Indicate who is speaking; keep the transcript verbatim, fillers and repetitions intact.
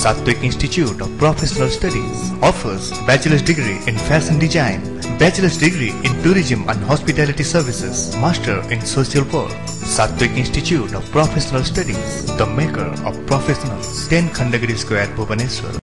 Speaker 1: Satwik Institute of Professional Studies offers Bachelor's Degree in Fashion Design, Bachelor's Degree in Tourism and Hospitality Services, Master in Social Work. Satwik Institute of Professional Studies, the maker of professionals. ten Khandagiri Square, Bhubaneswar.